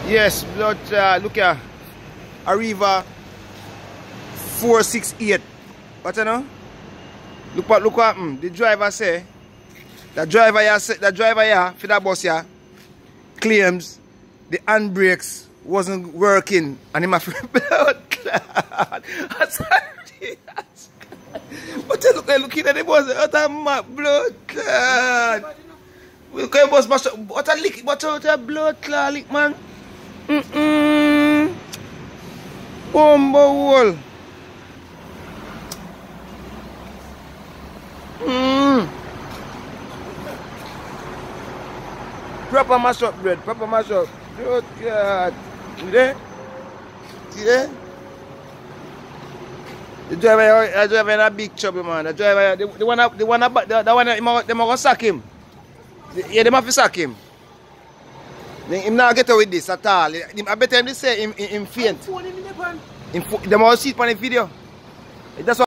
Yes, but look here. Arriva 468. What you know? Look what the driver say. The driver here for that bus here claims the handbrakes wasn't working and him have blood clot. But looking at the bus, what a blood clot. Look at the bus, what a lick, what a blood clot lick, man. Bumbo wall. Proper mash up bread, proper mash up. Blood clot. See there? See there? The driver in a big trouble, man. The driver, the one they gonna sack him. Yeah, they have to sack him. Him not get away with this at all. I bet him they say him faint. They must see it on the video. That's what